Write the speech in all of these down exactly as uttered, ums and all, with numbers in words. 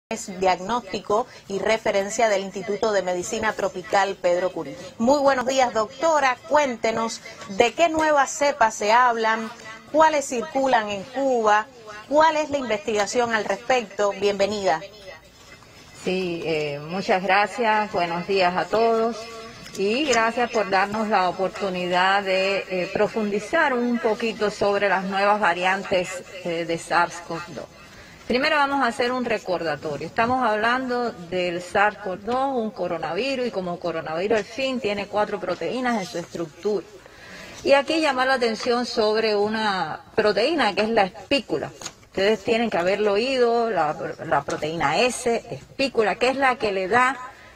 Diagnóstico y referencia del Instituto de Medicina Tropical Pedro Curí. Muy buenos días, doctora. Cuéntenos de qué nuevas cepas se hablan, cuáles circulan en Cuba, cuál es la investigación al respecto. Bienvenida. Sí, eh, muchas gracias, buenos días a todos y gracias por darnos la oportunidad de eh, profundizar un poquito sobre las nuevas variantes eh, de SARS CoV dos. Primero vamos a hacer un recordatorio. Estamos hablando del SARS CoV dos, un coronavirus, y como coronavirus al fin tiene cuatro proteínas en su estructura. Y aquí llamar la atención sobre una proteína que es la espícula. Ustedes tienen que haberlo oído, la, la proteína S, espícula, que es la que le da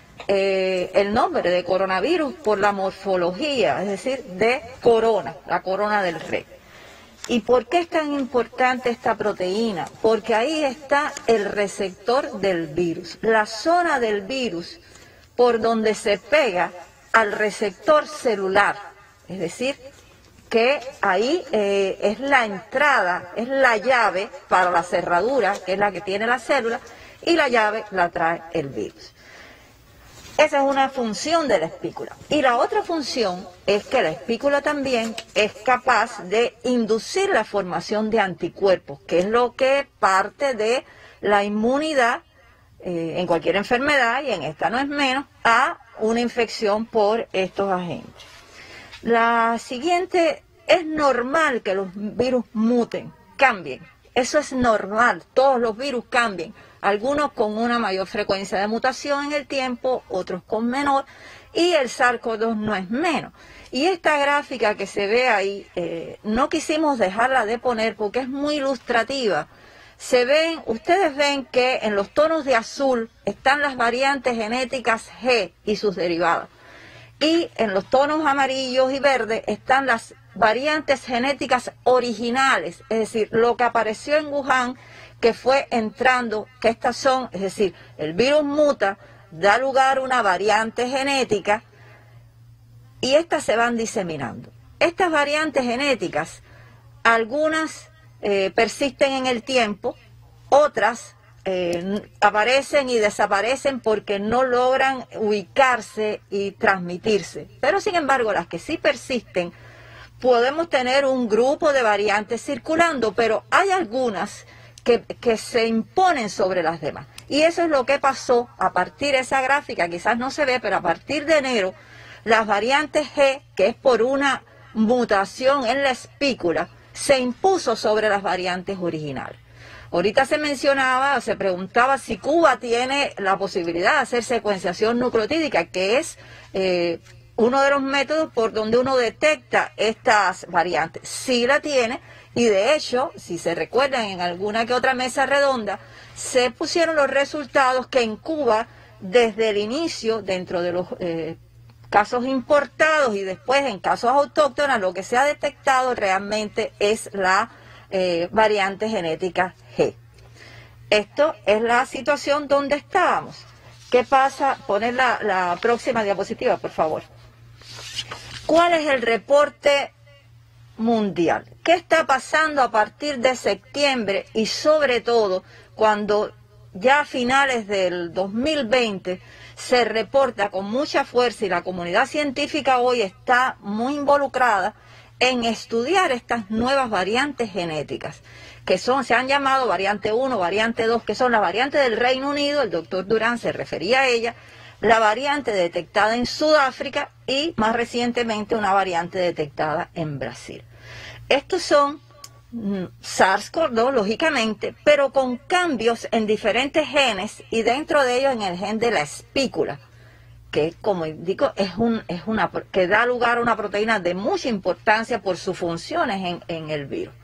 eh, el nombre de coronavirus por la morfología, es decir, de corona, la corona del rey. ¿Y por qué es tan importante esta proteína? Porque ahí está el receptor del virus, la zona del virus por donde se pega al receptor celular. Es decir, que ahí eh, es la entrada, es la llave para la cerradura, que es la que tiene la célula, y la llave la trae el virus. Esa es una función de la espícula. Y la otra función es que la espícula también es capaz de inducir la formación de anticuerpos, que es lo que parte de la inmunidad eh, en cualquier enfermedad, y en esta no es menos, a una infección por estos agentes. La siguiente, es normal que los virus muten, cambien. Eso es normal, todos los virus cambian. Algunos con una mayor frecuencia de mutación en el tiempo, otros con menor, y el SARS CoV dos no es menos. Y esta gráfica que se ve ahí, eh, no quisimos dejarla de poner porque es muy ilustrativa. Se ven, ustedes ven que en los tonos de azul están las variantes genéticas G y sus derivadas. Y en los tonos amarillos y verdes están las variantes genéticas originales, es decir, lo que apareció en Wuhan, que fue entrando, que estas son, es decir, el virus muta, da lugar a una variante genética y estas se van diseminando. Estas variantes genéticas, algunas eh, persisten en el tiempo, otras eh, aparecen y desaparecen porque no logran ubicarse y transmitirse. Pero sin embargo, las que sí persisten, podemos tener un grupo de variantes circulando, pero hay algunas Que, que se imponen sobre las demás. Y eso es lo que pasó a partir de esa gráfica, quizás no se ve, pero a partir de enero, las variantes G, que es por una mutación en la espícula, se impuso sobre las variantes originales. Ahorita se mencionaba, se preguntaba si Cuba tiene la posibilidad de hacer secuenciación nucleotídica, que es eh, uno de los métodos por donde uno detecta estas variantes. Sí la tiene. Y de hecho, si se recuerdan en alguna que otra mesa redonda, se pusieron los resultados que en Cuba, desde el inicio, dentro de los eh, casos importados y después en casos autóctonos, lo que se ha detectado realmente es la eh, variante genética G. Esto es la situación donde estábamos. ¿Qué pasa? Poner la, la próxima diapositiva, por favor. ¿Cuál es el reporte mundial? ¿Qué está pasando a partir de septiembre y sobre todo cuando ya a finales del dos mil veinte se reporta con mucha fuerza y la comunidad científica hoy está muy involucrada en estudiar estas nuevas variantes genéticas que son, se han llamado variante uno, variante dos, que son las variantes del Reino Unido, el doctor Durán se refería a ella, la variante detectada en Sudáfrica y más recientemente una variante detectada en Brasil. Estos son mm, SARS CoV dos, lógicamente, pero con cambios en diferentes genes y dentro de ellos en el gen de la espícula, que como indico es, un, es una, que da lugar a una proteína de mucha importancia por sus funciones en, en el virus.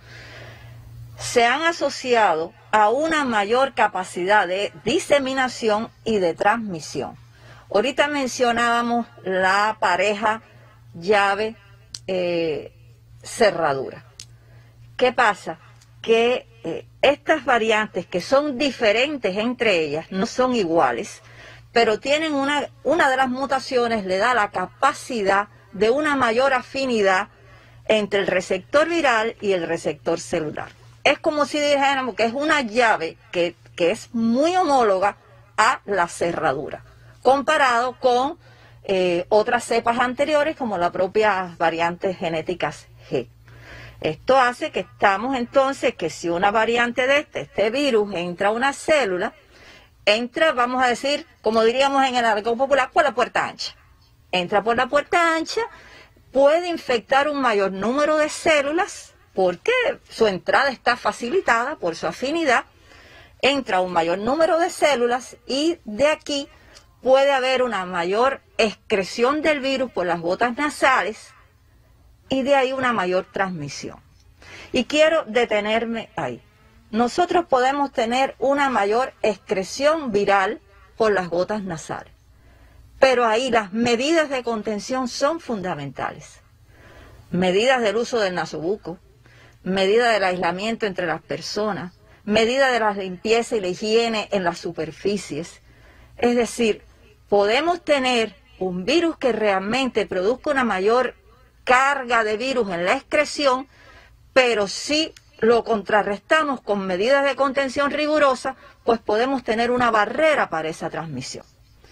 Se han asociado a una mayor capacidad de diseminación y de transmisión. Ahorita mencionábamos la pareja llave eh, cerradura. ¿Qué pasa? Que eh, estas variantes que son diferentes entre ellas, no son iguales, pero tienen una, una de las mutaciones le da la capacidad de una mayor afinidad entre el receptor viral y el receptor celular. Es como si dijéramos que es una llave que que es muy homóloga a la cerradura, comparado con eh, otras cepas anteriores como las propias variantes genéticas G. Esto hace que estamos entonces que si una variante de este, este virus entra a una célula, entra, vamos a decir, como diríamos en el argot popular, por la puerta ancha. Entra por la puerta ancha, puede infectar un mayor número de células porque su entrada está facilitada por su afinidad, entra un mayor número de células y de aquí puede haber una mayor excreción del virus por las gotas nasales y de ahí una mayor transmisión. Y quiero detenerme ahí. Nosotros podemos tener una mayor excreción viral por las gotas nasales, pero ahí las medidas de contención son fundamentales. Medidas del uso del nasobuco, medida del aislamiento entre las personas, medida de la limpieza y la higiene en las superficies. Es decir, podemos tener un virus que realmente produzca una mayor carga de virus en la excreción, pero si lo contrarrestamos con medidas de contención rigurosas, pues podemos tener una barrera para esa transmisión.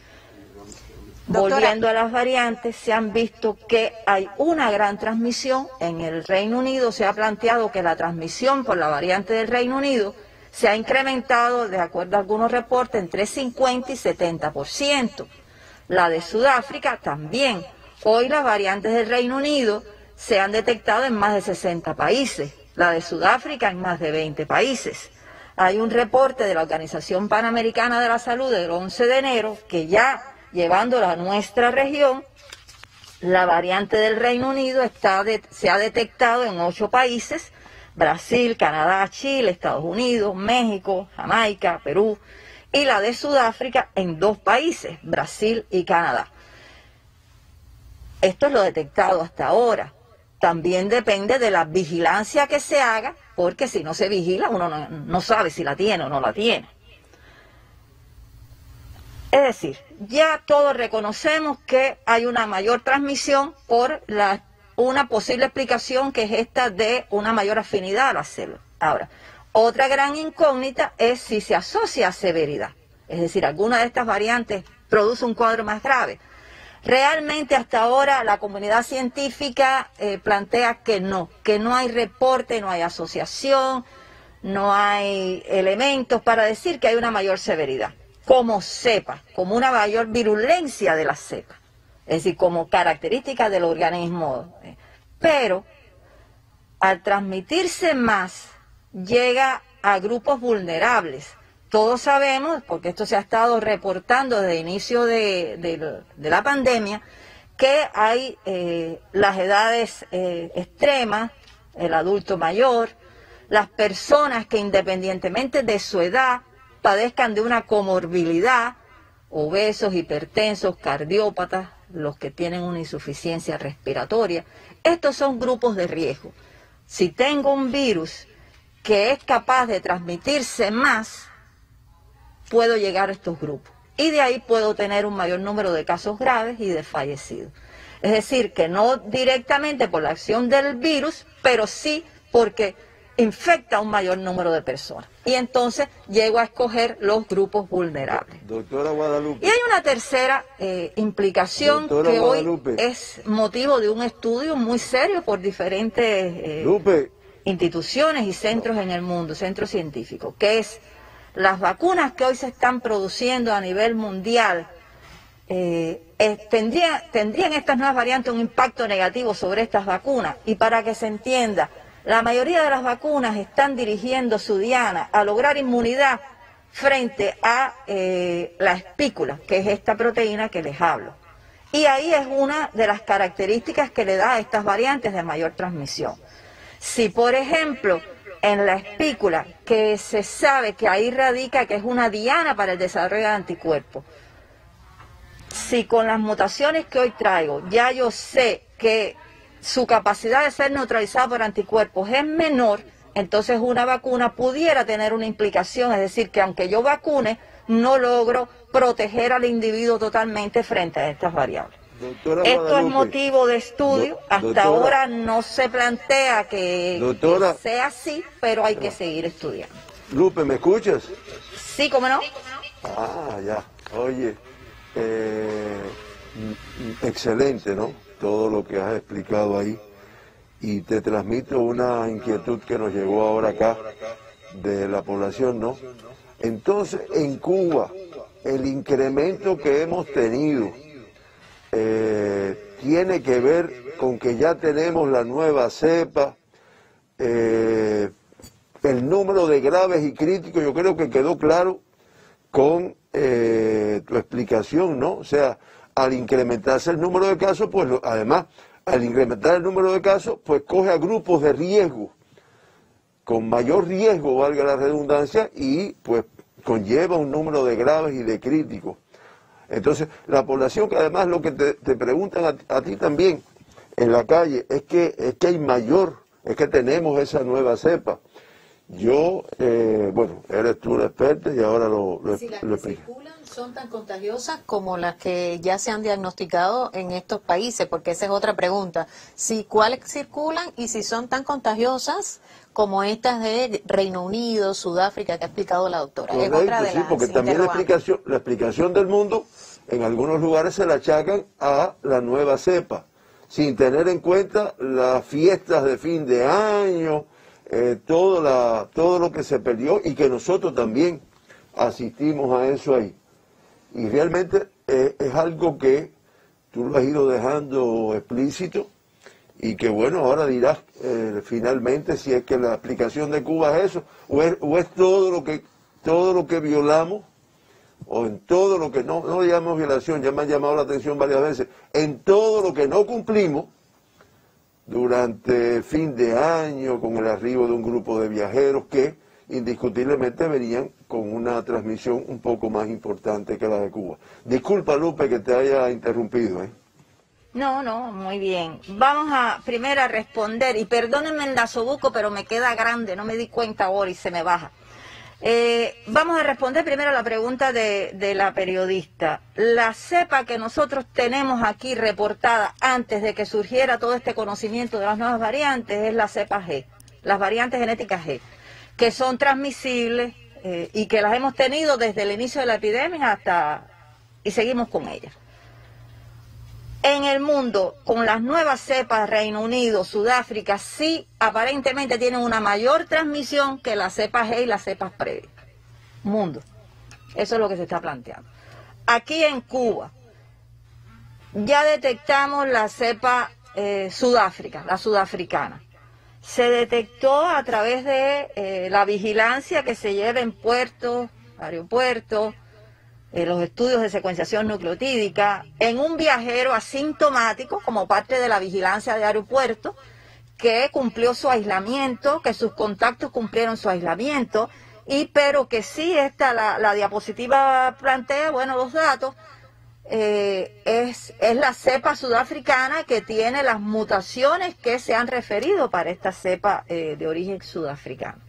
Doctora, volviendo a las variantes, se han visto que hay una gran transmisión. En el Reino Unido se ha planteado que la transmisión por la variante del Reino Unido se ha incrementado, de acuerdo a algunos reportes, entre cincuenta y setenta por ciento. La de Sudáfrica también. Hoy las variantes del Reino Unido se han detectado en más de sesenta países, la de Sudáfrica en más de veinte países. Hay un reporte de la Organización Panamericana de la Salud del once de enero que ya, llevándola a nuestra región, la variante del Reino Unido está de, se ha detectado en ocho países: Brasil, Canadá, Chile, Estados Unidos, México, Jamaica, Perú, y la de Sudáfrica en dos países, Brasil y Canadá. Esto es lo detectado hasta ahora. También depende de la vigilancia que se haga, porque si no se vigila uno no, no sabe si la tiene o no la tiene. Es decir, ya todos reconocemos que hay una mayor transmisión por la, una posible explicación que es esta de una mayor afinidad a las células. Ahora, otra gran incógnita es si se asocia a severidad. Es decir, alguna de estas variantes produce un cuadro más grave. Realmente hasta ahora la comunidad científica eh, plantea que no, que no hay reporte, no hay asociación, no hay elementos para decir que hay una mayor severidad, como cepa, como una mayor virulencia de la cepa, es decir, como característica del organismo. Pero al transmitirse más, llega a grupos vulnerables. Todos sabemos, porque esto se ha estado reportando desde el inicio de, de, de la pandemia, que hay eh, las edades eh, extremas, el adulto mayor, las personas que independientemente de su edad padezcan de una comorbilidad, obesos, hipertensos, cardiópatas, los que tienen una insuficiencia respiratoria. Estos son grupos de riesgo. Si tengo un virus que es capaz de transmitirse más, puedo llegar a estos grupos. Y de ahí puedo tener un mayor número de casos graves y de fallecidos. Es decir, que no directamente por la acción del virus, pero sí porque infecta a un mayor número de personas. Y entonces llego a escoger los grupos vulnerables. Doctora Guadalupe. Y hay una tercera eh, implicación Doctora que Guadalupe. Hoy es motivo de un estudio muy serio por diferentes eh, instituciones y centros en el mundo, centros científicos, que es las vacunas que hoy se están produciendo a nivel mundial. Eh, eh, tendría, tendrían estas nuevas variantes un impacto negativo sobre estas vacunas. Y para que se entienda, la mayoría de las vacunas están dirigiendo su diana a lograr inmunidad frente a eh, la espícula, que es esta proteína que les hablo. Y ahí es una de las características que le da a estas variantes de mayor transmisión. Si, por ejemplo, en la espícula, que se sabe que ahí radica que es una diana para el desarrollo de anticuerpos, si con las mutaciones que hoy traigo ya yo sé que su capacidad de ser neutralizada por anticuerpos es menor, entonces una vacuna pudiera tener una implicación, es decir, que aunque yo vacune, no logro proteger al individuo totalmente frente a estas variables. Doctora Esto Guadalupe, es motivo de estudio, do, hasta doctora, ahora no se plantea que, doctora, que sea así, pero hay que seguir estudiando. Lupe, ¿me escuchas? Sí, ¿cómo no? Ah, ya. Oye, eh, excelente, ¿no? Todo lo que has explicado ahí. Y te transmito una inquietud que nos llegó ahora acá de la población, ¿no? Entonces, en Cuba, el incremento que hemos tenido eh, tiene que ver con que ya tenemos la nueva cepa, eh, el número de graves y críticos, yo creo que quedó claro con eh, tu explicación, ¿no? O sea, al incrementarse el número de casos, pues lo, además, al incrementar el número de casos, pues coge a grupos de riesgo, con mayor riesgo, valga la redundancia, y pues conlleva un número de graves y de críticos. Entonces, la población, que además lo que te, te preguntan a, a ti también en la calle, es que, es que hay mayor, es que tenemos esa nueva cepa. Yo, eh, bueno, eres tú la experta y ahora lo, lo, si las lo que explico. circulan son tan contagiosas como las que ya se han diagnosticado en estos países, porque esa es otra pregunta. Si cuáles circulan y si son tan contagiosas como estas de Reino Unido, Sudáfrica, que ha explicado la doctora. Correcto, es otra de sí, las porque también la interrogantes. explicación, la explicación del mundo, en algunos lugares se la achacan a la nueva cepa, sin tener en cuenta las fiestas de fin de año, eh, todo, la, todo lo que se perdió y que nosotros también asistimos a eso ahí. Y realmente eh, es algo que tú lo has ido dejando explícito y que bueno, ahora dirás eh, finalmente si es que la explicación de Cuba es eso, o es, o es todo lo que todo lo que violamos, o en todo lo que no, no llamamos violación, ya me han llamado la atención varias veces, en todo lo que no cumplimos durante fin de año, con el arribo de un grupo de viajeros que indiscutiblemente venían con una transmisión un poco más importante que la de Cuba. Disculpa, Lupe, que te haya interrumpido, ¿eh? No, no, muy bien. Vamos a primero a responder, y perdónenme el nasobuco, pero me queda grande, no me di cuenta ahora y se me baja. Eh, vamos a responder primero a la pregunta de, de la periodista. La cepa que nosotros tenemos aquí reportada antes de que surgiera todo este conocimiento de las nuevas variantes es la cepa G, las variantes genéticas G, que son transmisibles eh, y que las hemos tenido desde el inicio de la epidemia hasta y seguimos con ellas. En el mundo, con las nuevas cepas, Reino Unido, Sudáfrica, sí aparentemente tienen una mayor transmisión que las cepas G y las cepas previas. Mundo. Eso es lo que se está planteando. Aquí en Cuba, ya detectamos la cepa eh, Sudáfrica, la sudafricana. Se detectó a través de eh, la vigilancia que se lleva en puertos, aeropuertos, Eh, los estudios de secuenciación nucleotídica, en un viajero asintomático como parte de la vigilancia de aeropuerto, que cumplió su aislamiento, que sus contactos cumplieron su aislamiento, y pero que sí esta, la, la diapositiva plantea, bueno, los datos, eh, es, es la cepa sudafricana que tiene las mutaciones que se han referido para esta cepa eh, de origen sudafricano.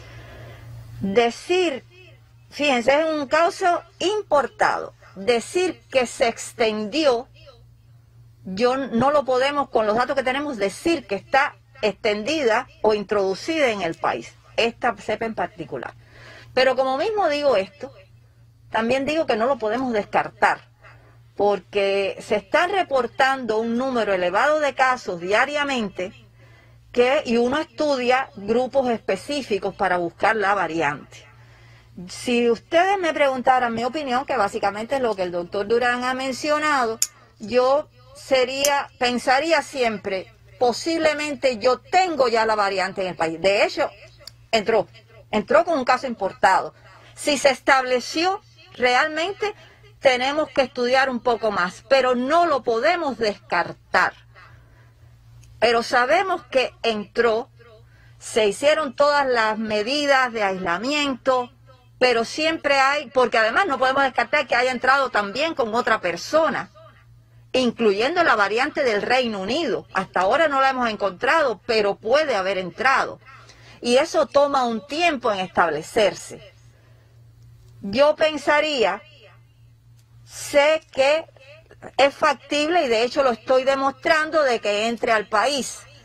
Decir Fíjense, es un caso importado. Decir que se extendió, yo no lo podemos, con los datos que tenemos, decir que está extendida o introducida en el país, esta cepa en particular. Pero como mismo digo esto, también digo que no lo podemos descartar, porque se está reportando un número elevado de casos diariamente que, y uno estudia grupos específicos para buscar la variante. Si ustedes me preguntaran mi opinión, que básicamente es lo que el doctor Durán ha mencionado, yo sería, pensaría siempre, posiblemente yo tengo ya la variante en el país. De hecho, entró, entró con un caso importado. Si se estableció, realmente tenemos que estudiar un poco más, pero no lo podemos descartar. Pero sabemos que entró, se hicieron todas las medidas de aislamiento, pero siempre hay, porque además no podemos descartar que haya entrado también con otra persona, incluyendo la variante del Reino Unido. Hasta ahora no la hemos encontrado, pero puede haber entrado. Y eso toma un tiempo en establecerse. Yo pensaría, sé que es factible, y de hecho lo estoy demostrando, de que entre al país.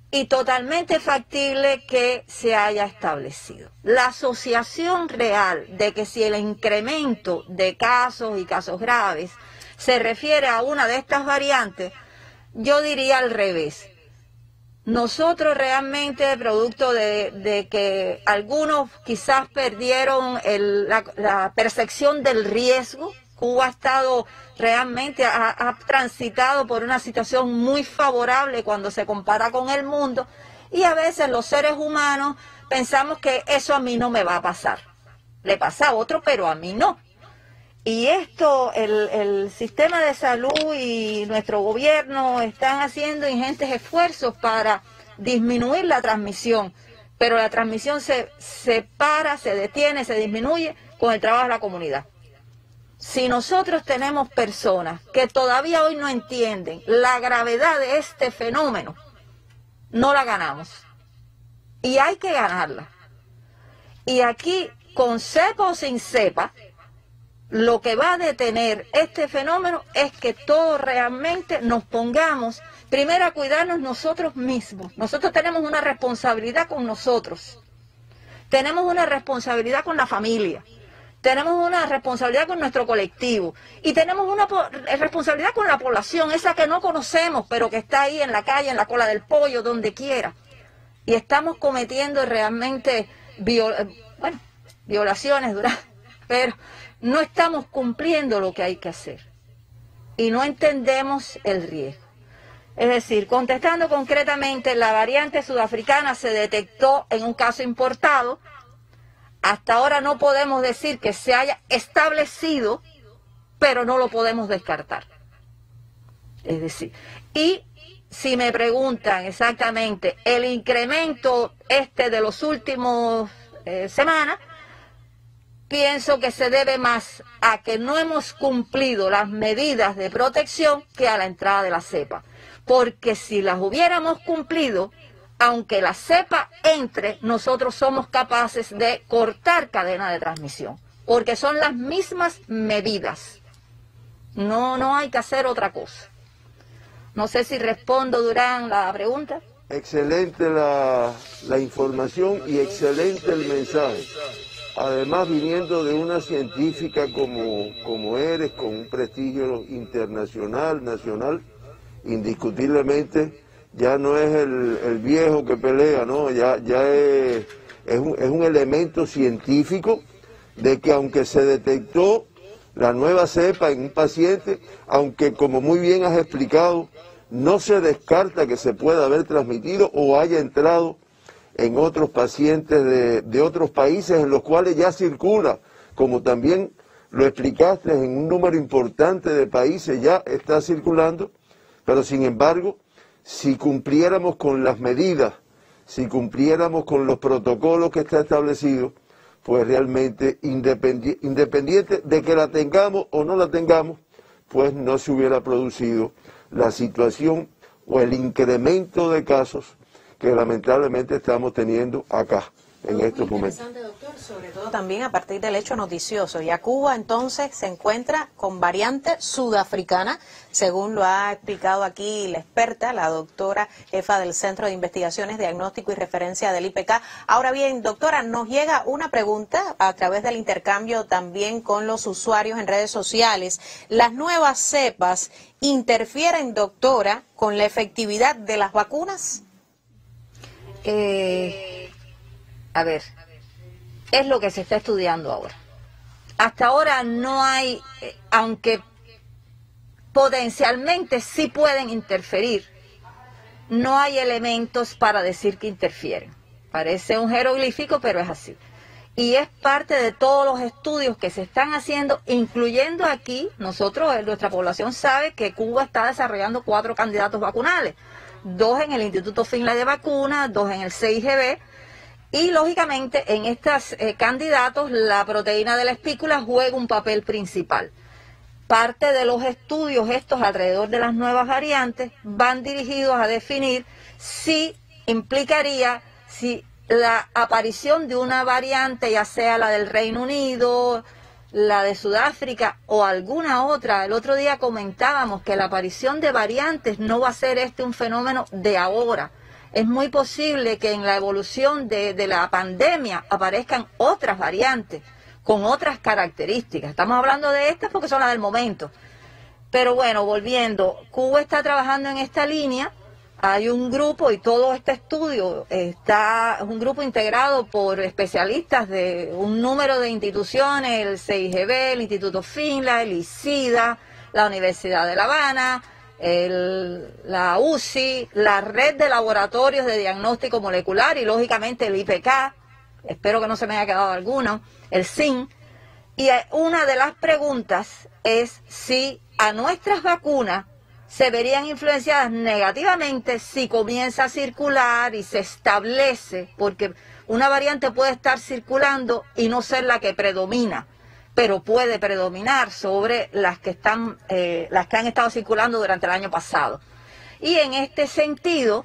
y totalmente factible que se haya establecido. La asociación real de que si el incremento de casos y casos graves se refiere a una de estas variantes, yo diría al revés. Nosotros realmente, producto de, de que algunos quizás perdieron el, la, la percepción del riesgo, Cuba ha estado realmente, ha, ha transitado por una situación muy favorable cuando se compara con el mundo, y a veces los seres humanos pensamos que eso a mí no me va a pasar. Le pasa a otro, pero a mí no. Y esto, el, el sistema de salud y nuestro gobierno están haciendo ingentes esfuerzos para disminuir la transmisión, pero la transmisión se, se para, se detiene, se disminuye con el trabajo de la comunidad. Si nosotros tenemos personas que todavía hoy no entienden la gravedad de este fenómeno, no la ganamos. Y hay que ganarla. Y aquí, con cepa o sin cepa, lo que va a detener este fenómeno es que todos realmente nos pongamos primero a cuidarnos nosotros mismos. Nosotros tenemos una responsabilidad con nosotros. Tenemos una responsabilidad con la familia. Tenemos una responsabilidad con nuestro colectivo y tenemos una responsabilidad con la población, esa que no conocemos, pero que está ahí en la calle, en la cola del pollo, donde quiera. Y estamos cometiendo realmente viol bueno, violaciones, ¿verdad? Pero no estamos cumpliendo lo que hay que hacer y no entendemos el riesgo. Es decir, contestando concretamente, la variante sudafricana se detectó en un caso importado. Hasta ahora no podemos decir que se haya establecido, pero no lo podemos descartar. Es decir, y si me preguntan exactamente el incremento este de los últimos eh, semanas, pienso que se debe más a que no hemos cumplido las medidas de protección que a la entrada de la cepa. Porque si las hubiéramos cumplido, aunque la cepa entre, nosotros somos capaces de cortar cadena de transmisión, porque son las mismas medidas. No, no hay que hacer otra cosa. No sé si respondo, Durán, la pregunta. Excelente la, la información y excelente el mensaje. Además, viniendo de una científica como, como eres, con un prestigio internacional, nacional, indiscutiblemente, ya no es el, el viejo que pelea, ¿no? Ya, ya es, es, un, es un elemento científico de que aunque se detectó la nueva cepa en un paciente, aunque como muy bien has explicado, no se descarta que se pueda haber transmitido o haya entrado en otros pacientes de, de otros países en los cuales ya circula, como también lo explicaste, en un número importante de países ya está circulando, pero sin embargo, si cumpliéramos con las medidas, si cumpliéramos con los protocolos que está establecido, pues realmente independiente, independiente de que la tengamos o no la tengamos, pues no se hubiera producido la situación o el incremento de casos que lamentablemente estamos teniendo acá en estos momentos. Interesante, doctor, sobre todo también a partir del hecho noticioso. Ya Cuba entonces se encuentra con variante sudafricana, según lo ha explicado aquí la experta, la doctora jefa del Centro de Investigaciones, Diagnóstico y Referencia del I P C. Ahora bien, doctora, nos llega una pregunta a través del intercambio también con los usuarios en redes sociales. ¿Las nuevas cepas interfieren, doctora, con la efectividad de las vacunas? Eh, a ver, es lo que se está estudiando ahora. Hasta ahora no hay, eh, aunque potencialmente sí pueden interferir, no hay elementos para decir que interfieren. Parece un jeroglífico, pero es así. Y es parte de todos los estudios que se están haciendo, incluyendo aquí, nosotros, nuestra población sabe que Cuba está desarrollando cuatro candidatos vacunales. Dos en el Instituto Finlay de Vacunas, dos en el C I G B, y lógicamente en estos eh, candidatos la proteína de la espícula juega un papel principal. Parte de los estudios estos alrededor de las nuevas variantes van dirigidos a definir si implicaría, si la aparición de una variante, ya sea la del Reino Unido, la de Sudáfrica o alguna otra. El otro día comentábamos que la aparición de variantes no va a ser este un fenómeno de ahora. es muy posible que en la evolución de, de la pandemia aparezcan otras variantes con otras características. Estamos hablando de estas porque son las del momento. Pero bueno, volviendo, Cuba está trabajando en esta línea. Hay un grupo y todo este estudio está, es un grupo integrado por especialistas de un número de instituciones, el C I G B, el Instituto Finla, el ICIDA, la Universidad de La Habana, el, la U C I, la Red de Laboratorios de Diagnóstico Molecular y lógicamente el I P K, espero que no se me haya quedado alguno, el S I N. Y una de las preguntas es si a nuestras vacunas se verían influenciadas negativamente si comienza a circular y se establece, porque una variante puede estar circulando y no ser la que predomina, pero puede predominar sobre las que están, eh, las que han estado circulando durante el año pasado. Y en este sentido,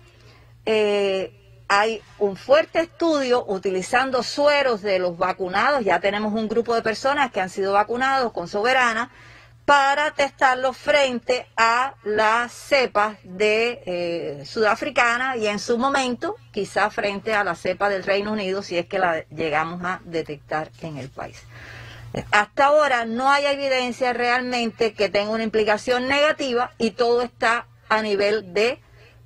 eh, hay un fuerte estudio utilizando sueros de los vacunados. Ya tenemos un grupo de personas que han sido vacunados con Soberana para testarlo frente a las cepas de eh, sudafricana y en su momento quizá frente a la cepa del Reino Unido si es que la llegamos a detectar en el país. Hasta ahora no hay evidencia realmente que tenga una implicación negativa y todo está a nivel de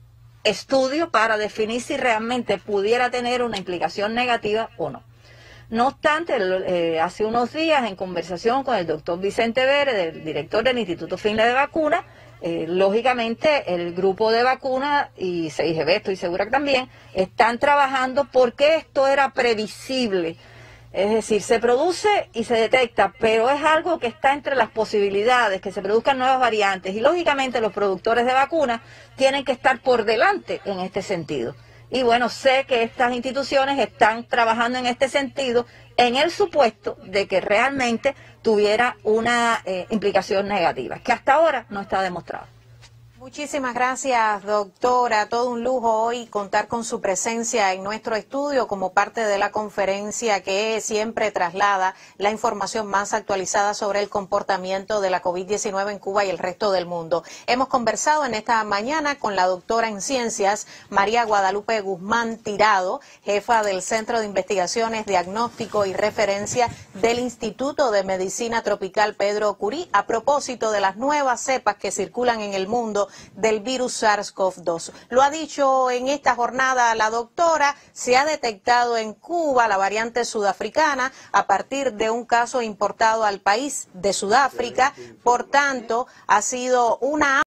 estudio para definir si realmente pudiera tener una implicación negativa o no. No obstante, eh, hace unos días en conversación con el doctor Vicente Vélez, el director del Instituto Finla de Vacunas, eh, lógicamente el grupo de vacunas y C I G B, estoy segura que también, están trabajando porque esto era previsible. Es decir, se produce y se detecta, pero es algo que está entre las posibilidades, que se produzcan nuevas variantes. Y lógicamente los productores de vacunas tienen que estar por delante en este sentido. Y bueno, sé que estas instituciones están trabajando en este sentido en el supuesto de que realmente tuviera una eh, implicación negativa, que hasta ahora no está demostrado. Muchísimas gracias, doctora. Todo un lujo hoy contar con su presencia en nuestro estudio como parte de la conferencia que siempre traslada la información más actualizada sobre el comportamiento de la COVID diecinueve en Cuba y el resto del mundo. Hemos conversado en esta mañana con la doctora en ciencias María Guadalupe Guzmán Tirado, jefa del Centro de Investigaciones, Diagnóstico y Referencia del Instituto de Medicina Tropical Pedro Curí, a propósito de las nuevas cepas que circulan en el mundo del virus SARS CoV dos. Lo ha dicho en esta jornada la doctora, se ha detectado en Cuba la variante sudafricana a partir de un caso importado al país de Sudáfrica, por tanto ha sido una